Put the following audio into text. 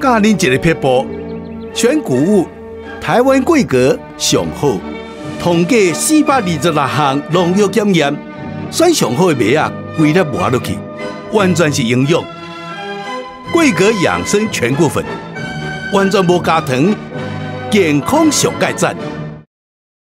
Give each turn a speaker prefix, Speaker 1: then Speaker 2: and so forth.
Speaker 1: 教您一个撇步，选谷物，台湾贵格上好，统计426项农药检验，选上好的麦啊，规粒磨落去，完全是营养。贵格养生全谷粉，完全无加糖，健康上盖赞。